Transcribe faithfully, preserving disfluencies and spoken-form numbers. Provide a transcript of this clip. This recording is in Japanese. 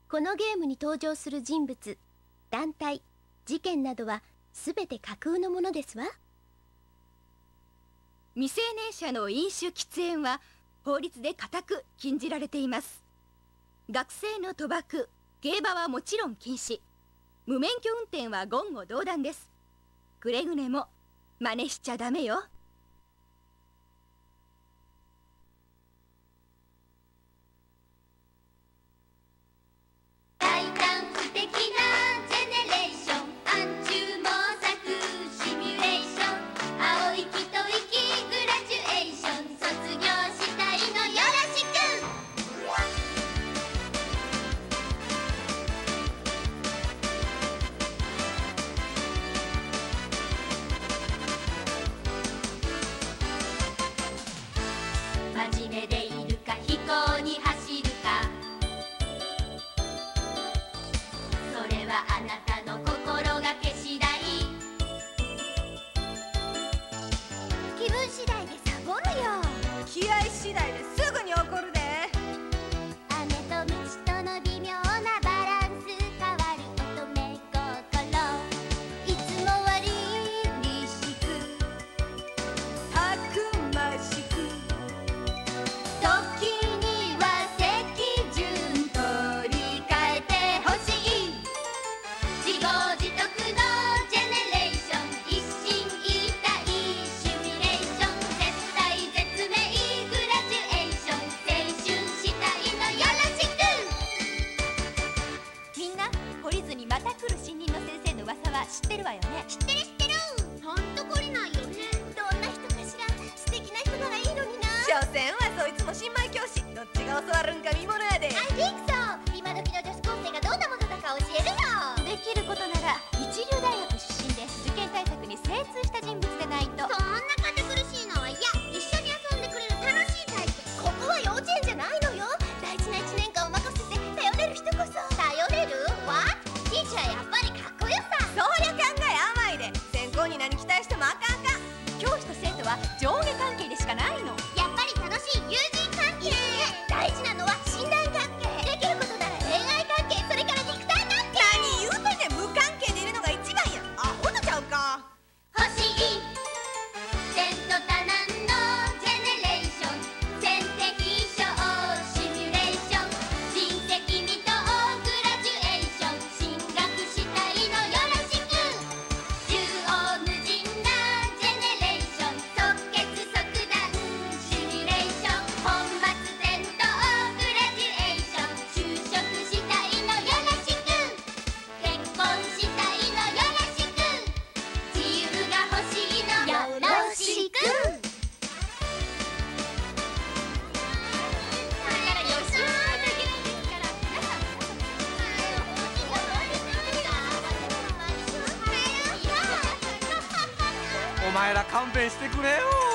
このゲームに登場する人物、団体、事件などはすべて架空のものですわ。 未成年者の飲酒喫煙は法律で固く禁じられています。学生の賭博、競馬はもちろん禁止。無免許運転は言語道断です。くれぐれも真似しちゃダメよ。 知ってるわよね。知ってる知ってる。ほんと懲りないよね。どんな人かしら。素敵な人ならいいのにな。 所詮はそいつも新米教師。どっちが教わるんか見ものやで。 I think so。今時の女子高生がどんなものだか教えるよ。できることなら一流大学出身で受験対策に精通した人物でないと。そんな堅苦しいのは嫌。一緒に遊んでくれる楽しいタイプ。ここは幼稚園じゃないのよ。大事な一年間を任せて頼れる人こそ。頼れる？ What？ ティーチャーやっぱりかっこよさ。 そういう考え甘いで。選考に何期待してもあかんか。 教師と生徒は上下関係でしかないの。やっぱり楽しい友人関係。いや大事なのは信頼関係。できることなら恋愛関係、それから肉体関係。 何言うてんねん。無関係でいるのが一番や。アホとちゃうか。 欲しい前途多難のジェネレーション。先敵賞シミュレーション。親戚未到グラジュエーション。進学したいのよろしく。縦横無尽なジェネレーション。即決即断シミュレーション。本末転倒グラジュエーション。就職したいのよろしく。結婚したいのよろしく。自由が欲しいのよろしく。これから予習しないといけないんですから、皆さんお前ら勘弁してくれよ。